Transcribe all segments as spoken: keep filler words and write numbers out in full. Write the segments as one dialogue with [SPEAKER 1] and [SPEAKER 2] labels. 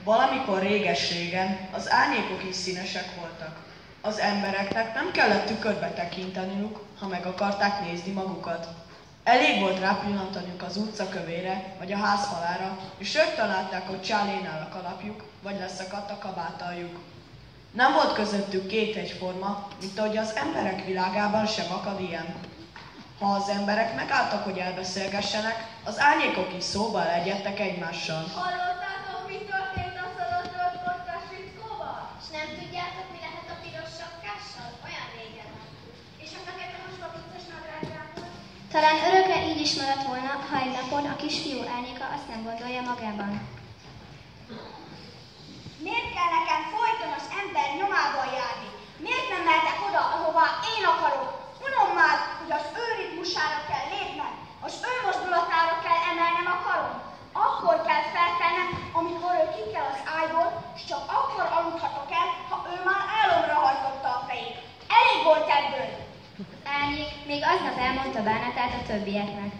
[SPEAKER 1] Valamikor réges-régen az árnyékok is színesek voltak. Az embereknek nem kellett tükörbe tekinteniük, ha meg akarták nézni magukat. Elég volt rápillantaniuk az utca kövére, vagy a házfalára, és rögtön látták, hogy csálénál a kalapjuk, vagy leszakadt a kabátaljuk. Nem volt közöttük két egyforma, mint ahogy az emberek világában sem akad ilyen. Ha az emberek megálltak, hogy elbeszélgessenek, az árnyékok is szóba legyettek egymással.
[SPEAKER 2] Hallottátok, mi történt a szalottölt portás fickóval? És nem tudjátok, mi lehet a piros sapkással? Olyan régen. És a fekete mosva vicces nadrágával?
[SPEAKER 3] Talán örökre így is maradt volna, ha egy napon a kisfiú árnyéka azt nem gondolja magában.
[SPEAKER 2] Miért kell nekem folyton az ember nyomában járni? Miért nem mehetek oda, ahová én akarok? Unom már, hogy az ő ritmusára kell lépnem, az ő mozdulatára kell emelnem a karom. Akkor kell felkelnem, amikor ő kikel az ágyból, és csak akkor aludhatok el, ha ő már álomra hajtotta a fejét. Elég volt ebből!
[SPEAKER 3] Árnyék még aznap elmondta bánatát a többieknek.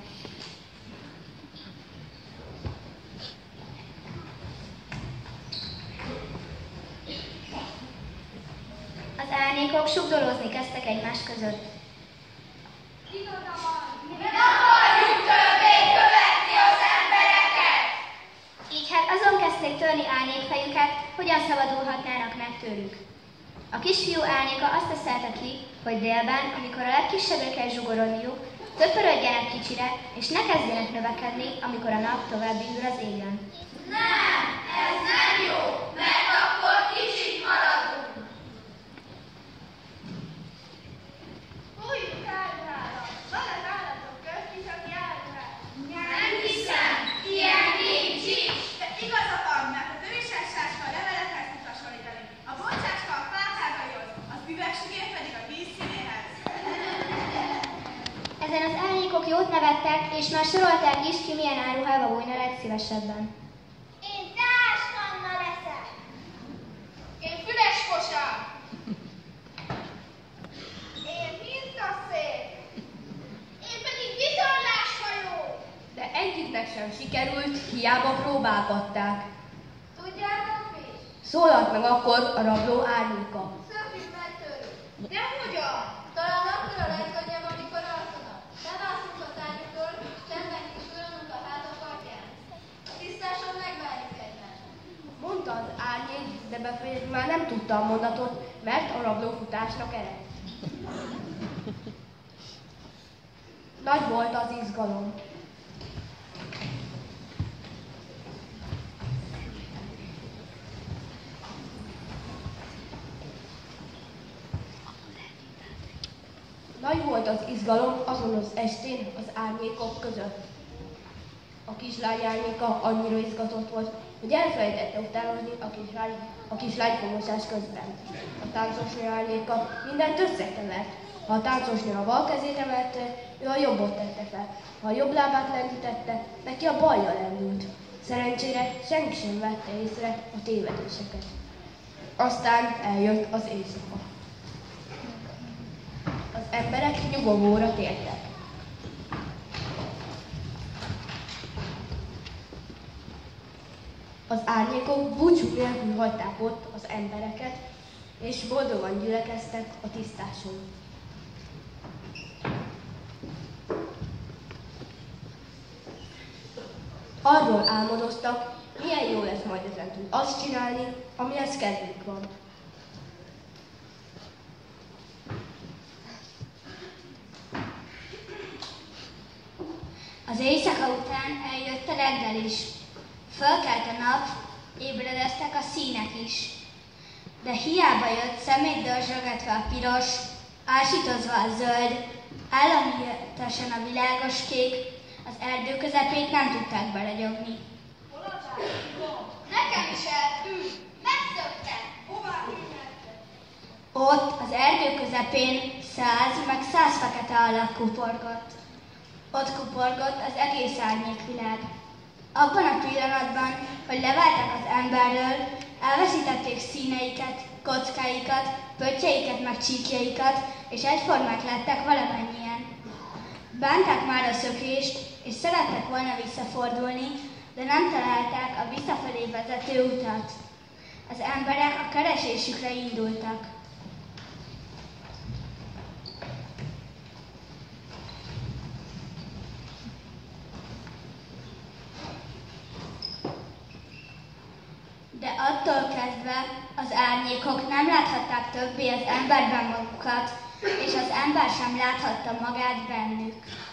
[SPEAKER 3] Az árnyékok sugdolózni kezdtek egymás között.
[SPEAKER 2] Iroda van!
[SPEAKER 4] Nem akarjuk többé követni az embereket!
[SPEAKER 3] Így hát azon kezdték törni árnyékfejüket, hogyan szabadulhatnának meg tőlük. A kisfiú árnyéka azt teszelte ki, hogy délben, amikor a legkisebbre kell zsugorodniuk, töpörödjenek kicsire, és ne kezdjenek növekedni, amikor a nap tovább indul az égen.
[SPEAKER 4] Nem, ez nem jó, mert akkor kicsit maradunk.
[SPEAKER 2] Fújjuk árvára! Van az állatok közt is, aki árvál.
[SPEAKER 4] Nem hiszem, ilyen nincs is.
[SPEAKER 2] De igazat van, mert az ősessáska a levelekhez tud hasonlítani. A boncsáska a fákágaihoz, az üvegsigér pedig a vízszínéhez.
[SPEAKER 3] Ezen az árnyékok jót nevettek, és már sorolták is, ki milyen áruhába bújna legszívesebben.
[SPEAKER 2] Én Társkanna leszek.
[SPEAKER 4] Én Füles Kosár.
[SPEAKER 2] Én Hintaszék. Én pedig vitorláshajó.
[SPEAKER 5] De egyiknek sem sikerült, hiába próbálgatták.
[SPEAKER 2] Tudjátok mi?
[SPEAKER 5] Szólalt meg akkor a rabló árnyéka.
[SPEAKER 2] Szökjük meg tőlük. De hogyan? Talán akkor a legkönnyebb, amikor alszanak. Levászunk a tárgyuktól, csendben kisülünk a háta partján. Tisztásan megvárjuk egymást.
[SPEAKER 5] Mondta az árnyék, de befejezni már nem tudta a mondatot, mert a rabló futásnak eredt. Nagy volt az izgalom. Nagy volt az izgalom azon az estén az árnyékok között. A kislány árnyéka annyira izgatott volt, hogy elfelejtette utánozni a kislány, a kislány fogosás közben. A táncosnő árnyéka mindent összekevert. Ha a táncosnő a bal kezét emelte, ő a jobbot tette fel. Ha a jobb lábát lendítette, neki a baljal lendült. Szerencsére senki sem vette észre a tévedéseket. Aztán eljött az éjszaka. Az emberek nyugovóra tértek. Az árnyékok búcsú nélkül hagyták ott az embereket, és boldogan gyülekeztek a tisztáson. Arról álmodoztak, milyen jó lesz majd ezentúl azt csinálni, amihez kedvük van.
[SPEAKER 3] Az éjszaka után eljött a reggel is. Fölkelt a nap, ébredeztek a színek is. De hiába jött szemét dörzsögetve a piros, ásítozva a zöld, államhihetesen a világos kék, az erdő közepét nem tudták belegyogni.
[SPEAKER 2] Hol az állat? Nekem is eltűnt. Megszöktem. Hová hívják?
[SPEAKER 3] Ott az erdő közepén száz meg száz fekete alak kuporgott. Ott kuporgott az egész árnyékvilág. Abban a pillanatban, hogy leváltak az emberről, elveszítették színeiket, kockáikat, pöttyeiket meg csíkjaikat, és egyformák lettek valamennyien. Bánták már a szökést, és szerettek volna visszafordulni, de nem találták a visszafelé vezető utat. Az emberek a keresésükre indultak. De attól kezdve az árnyékok nem láthatták többé az emberben magukat, és az ember sem láthatta magát bennük.